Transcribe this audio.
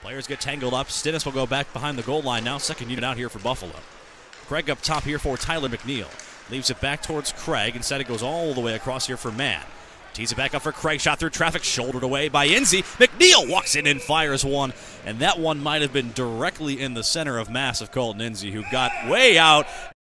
Players get tangled up. Stennis will go back behind the goal line now. Second unit out here for Buffalo. Craig up top here for Tyler McNeil. Leaves it back towards Craig. Instead it goes all the way across here for Mann. Tees it back up for Craig. Shot through traffic. Shouldered away by Enzi. McNeil walks in and fires one. And that one might have been directly in the center of mass of Colton Enzi, who got way out.